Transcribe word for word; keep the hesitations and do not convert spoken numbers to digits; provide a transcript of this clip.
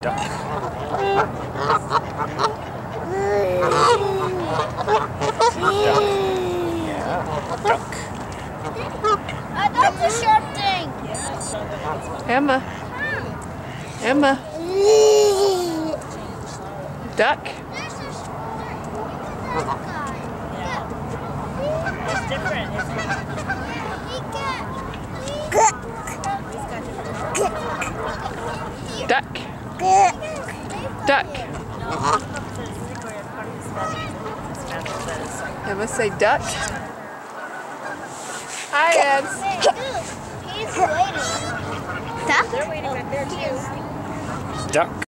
Duck. Yeah, duck. Uh, that's a sharp thing. Emma. Emma. Duck. It's different. Duck. Duck. Emma, say duck. Hi, Ed. He's waiting. They're waiting right there too. Duck.